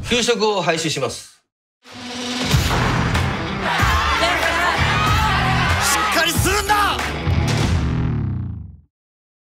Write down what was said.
給食を廃止します。